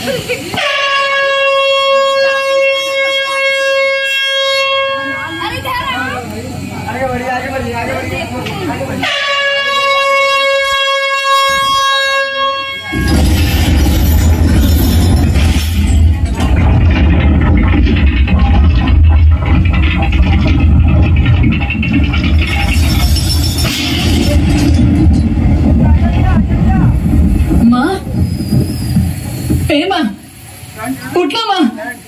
उठला माँ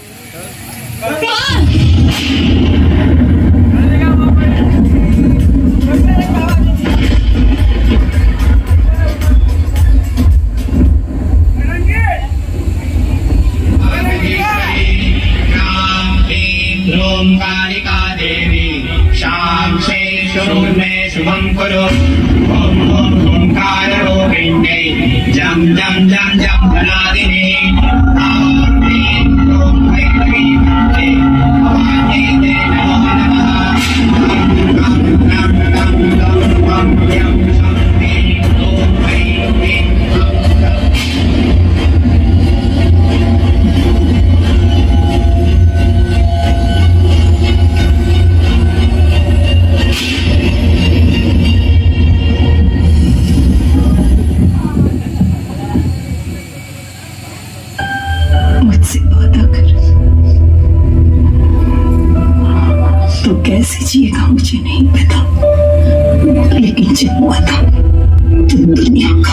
शुभम करो ओम ओम ओंकार रोहिण्यै जम जम जम जम धनादिने ओम ऐं ह्रीं भवान्यै ते नमो नमः लं लं लं लं यं शक्ति ओम ऐं ह्रीं कैसे जिएगा मुझे नहीं पता, लेकिन जब हुआ था तो दुनिया का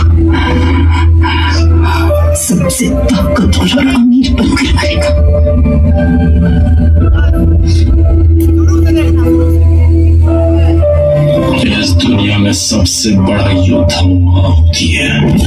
सबसे ताकतवर और अमीर बनकर मरेगा। इस दुनिया में सबसे बड़ा युद्ध माँ होती है।